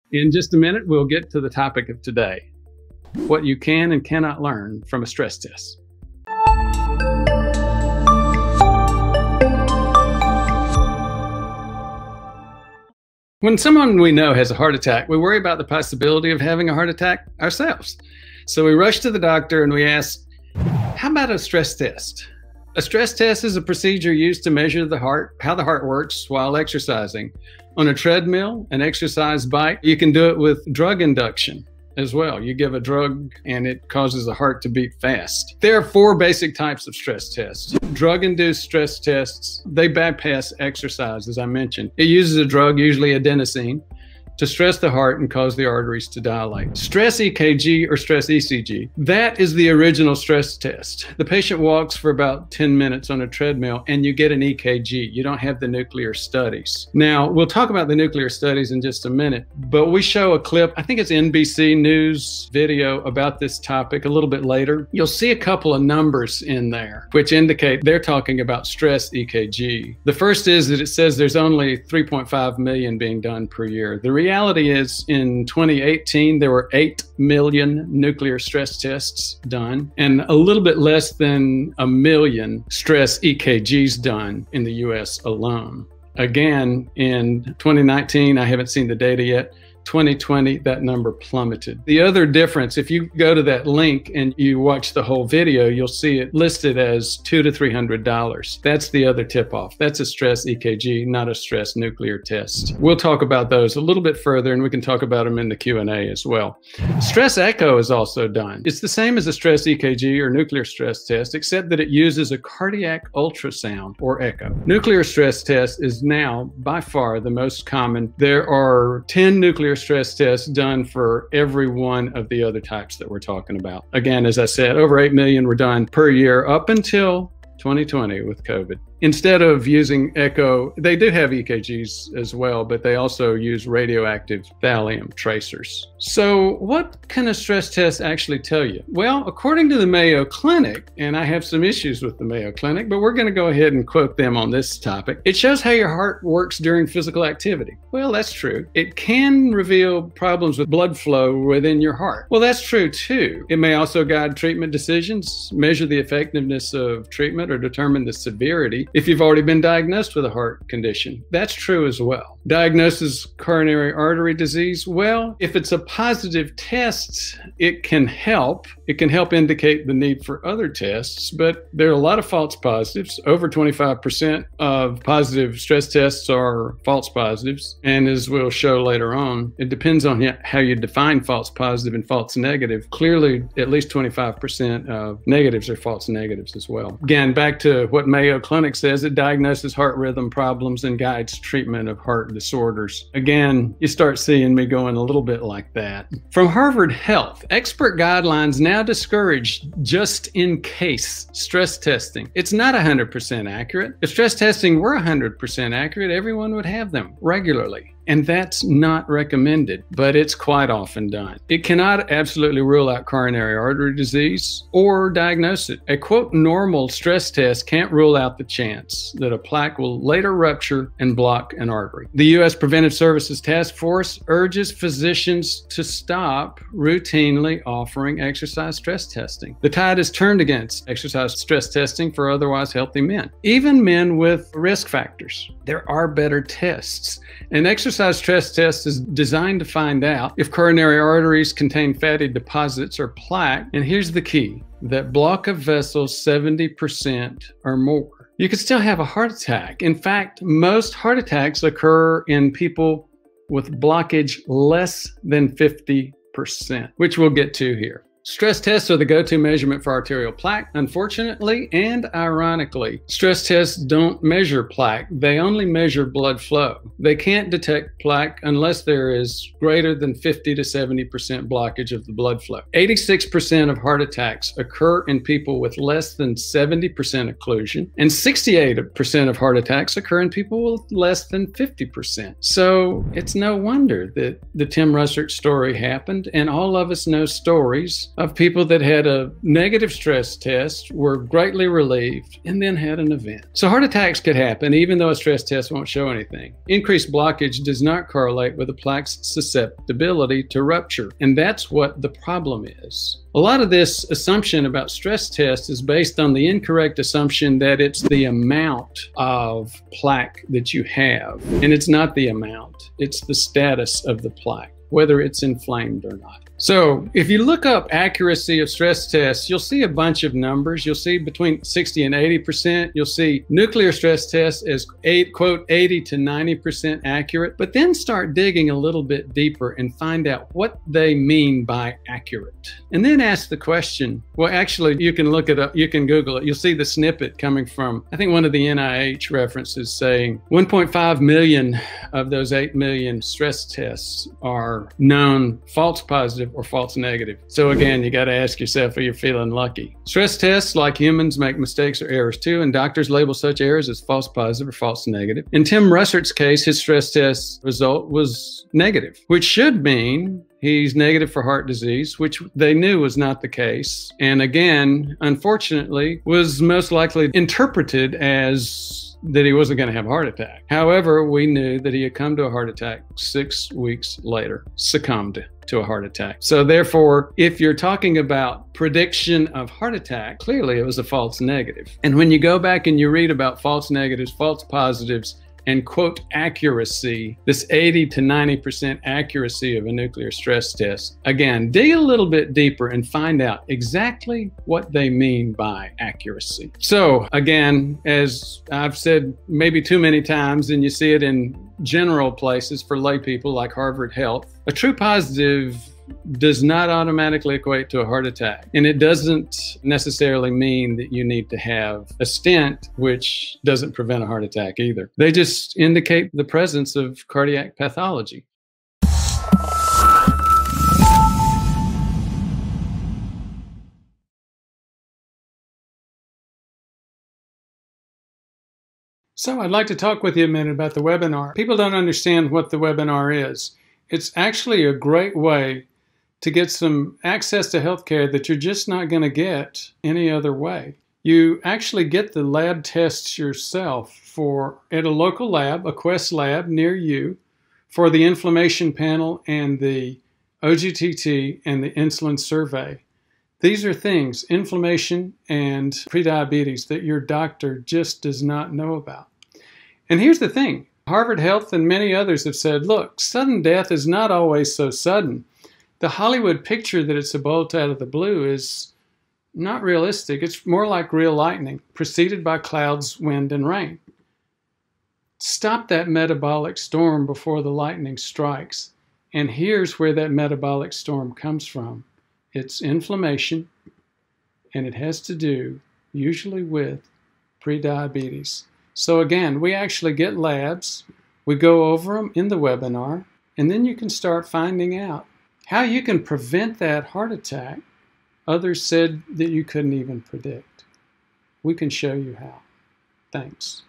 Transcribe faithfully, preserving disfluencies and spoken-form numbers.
In just a minute, we'll get to the topic of today, what you can and cannot learn from a stress test. When someone we know has a heart attack, we worry about the possibility of having a heart attack ourselves. So we rush to the doctor and we ask, how about a stress test? A stress test is a procedure used to measure the heart, how the heart works while exercising. On a treadmill, an exercise bike, you can do it with drug induction as well. You give a drug and it causes the heart to beat fast. There are four basic types of stress tests. Drug-induced stress tests, they bypass exercise, as I mentioned. It uses a drug, usually adenosine, to stress the heart and cause the arteries to dilate. Stress E K G or stress E C G, that is the original stress test. The patient walks for about ten minutes on a treadmill and you get an E K G. You don't have the nuclear studies. Now, we'll talk about the nuclear studies in just a minute, but we show a clip, I think it's N B C News video about this topic a little bit later. You'll see a couple of numbers in there, which indicate they're talking about stress E K G. The first is that it says there's only three point five million being done per year. The reality is in twenty eighteen, there were eight million nuclear stress tests done and a little bit less than a million stress E K Gs done in the U S alone. Again, in twenty nineteen, I haven't seen the data yet, twenty twenty, that number plummeted. The other difference, if you go to that link and you watch the whole video, you'll see it listed as two to three hundred dollars. That's the other tip-off. That's a stress E K G, not a stress nuclear test. We'll talk about those a little bit further, and we can talk about them in the Q and A as well. Stress echo is also done. It's the same as a stress E K G or nuclear stress test, except that it uses a cardiac ultrasound or echo. Nuclear stress test is now by far the most common. There are ten nuclear stress tests done for every one of the other types that we're talking about. Again, as I said, over eight million were done per year up until twenty twenty with COVID. Instead of using echo, they do have E K Gs as well, but they also use radioactive thallium tracers. So what can a stress test actually tell you? Well, according to the Mayo Clinic, and I have some issues with the Mayo Clinic, but we're going to go ahead and quote them on this topic. It shows how your heart works during physical activity. Well, that's true. It can reveal problems with blood flow within your heart. Well, that's true too. It may also guide treatment decisions, measure the effectiveness of treatment, or determine the severity if you've already been diagnosed with a heart condition. That's true as well. Diagnosis coronary artery disease, well, if it's a positive test, it can help. It can help indicate the need for other tests, but there are a lot of false positives. Over twenty-five percent of positive stress tests are false positives. And as we'll show later on, it depends on how you define false positive and false negative. Clearly, at least twenty-five percent of negatives are false negatives as well. Again, back to what Mayo Clinic says, it diagnoses heart rhythm problems and guides treatment of heart disorders. Again, you start seeing me going a little bit like that. From Harvard Health, expert guidelines now discourage just-in-case stress testing. It's not one hundred percent accurate. If stress testing were one hundred percent accurate, everyone would have them regularly. And that's not recommended, but it's quite often done. It cannot absolutely rule out coronary artery disease or diagnose it. A quote normal stress test can't rule out the chance that a plaque will later rupture and block an artery. The U S Preventive Services Task Force urges physicians to stop routinely offering exercise stress testing. The tide has turned against exercise stress testing for otherwise healthy men, even men with risk factors. There are better tests. An exercise stress test is designed to find out if coronary arteries contain fatty deposits or plaque. And here's the key, that block of vessels seventy percent or more. You could still have a heart attack. In fact, most heart attacks occur in people with blockage less than fifty percent, which we'll get to here. Stress tests are the go-to measurement for arterial plaque. Unfortunately and ironically, stress tests don't measure plaque. They only measure blood flow. They can't detect plaque unless there is greater than fifty to seventy percent blockage of the blood flow. eighty-six percent of heart attacks occur in people with less than seventy percent occlusion, and sixty-eight percent of heart attacks occur in people with less than fifty percent. So it's no wonder that the Tim Russert story happened, and all of us know stories of people that had a negative stress test were greatly relieved and then had an event. So heart attacks could happen even though a stress test won't show anything. Increased blockage does not correlate with a plaque's susceptibility to rupture, and that's what the problem is. A lot of this assumption about stress tests is based on the incorrect assumption that it's the amount of plaque that you have, and it's not the amount, it's the status of the plaque, whether it's inflamed or not. So if you look up accuracy of stress tests, you'll see a bunch of numbers. You'll see between sixty and eighty percent. You'll see nuclear stress tests as eight, quote, eighty to ninety percent accurate, but then start digging a little bit deeper and find out what they mean by accurate. And then ask the question, well, actually, you can look it up, you can Google it. You'll see the snippet coming from, I think one of the N I H references saying one point five million of those eight million stress tests are known false positive or false negative. So again, you got to ask yourself if you're feeling lucky. Stress tests, like humans, make mistakes or errors too, and doctors label such errors as false positive or false negative. In Tim Russert's case, his stress test result was negative, which should mean he's negative for heart disease, which they knew was not the case. And again, unfortunately, was most likely interpreted as that he wasn't going to have a heart attack. However, we knew that he had come to a heart attack six weeks later, succumbed to a heart attack. So therefore, if you're talking about prediction of heart attack, clearly it was a false negative. And when you go back and you read about false negatives, false positives, and quote accuracy, this eighty to ninety percent accuracy of a nuclear stress test, again, dig a little bit deeper and find out exactly what they mean by accuracy. So again, as I've said maybe too many times, and you see it in general places for lay people like Harvard Health, a true positive does not automatically equate to a heart attack. And it doesn't necessarily mean that you need to have a stent, which doesn't prevent a heart attack either. They just indicate the presence of cardiac pathology. So I'd like to talk with you a minute about the webinar. People don't understand what the webinar is. It's actually a great way to get some access to healthcare that you're just not going to get any other way. You actually get the lab tests yourself for at a local lab, a Quest lab near you, for the inflammation panel and the O G T T and the insulin survey. These are things, inflammation and prediabetes, that your doctor just does not know about. And here's the thing, Harvard Health and many others have said, look, sudden death is not always so sudden. The Hollywood picture that it's a bolt out of the blue is not realistic. It's more like real lightning, preceded by clouds, wind, and rain. Stop that metabolic storm before the lightning strikes. And here's where that metabolic storm comes from. It's inflammation, and it has to do usually with prediabetes. So again, we actually get labs, we go over them in the webinar, and then you can start finding out how you can prevent that heart attack others said that you couldn't even predict. We can show you how. Thanks.